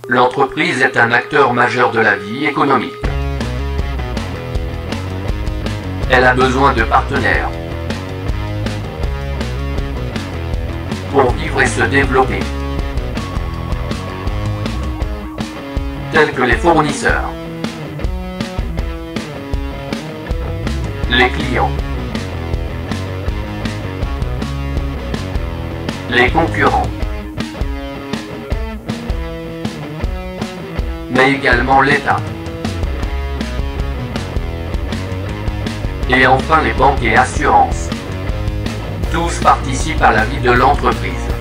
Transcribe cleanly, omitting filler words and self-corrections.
L'entreprise est un acteur majeur de la vie économique. Elle a besoin de partenaires pour vivre et se développer, tels que les fournisseurs, les clients, les concurrents, mais également l'État. Et enfin les banques et assurances. Tous participent à la vie de l'entreprise.